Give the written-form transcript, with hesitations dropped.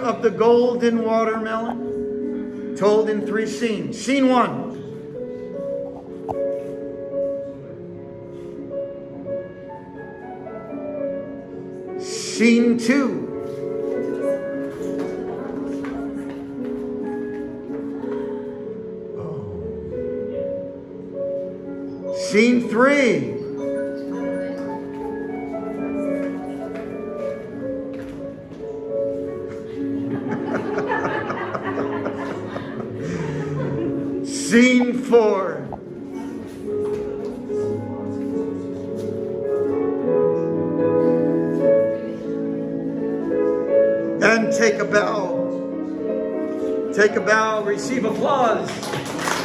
of the golden watermelon, told in 3 scenes. Scene 1. Scene 2. Scene 3. Scene 4. And take a bow. Take a bow, receive applause.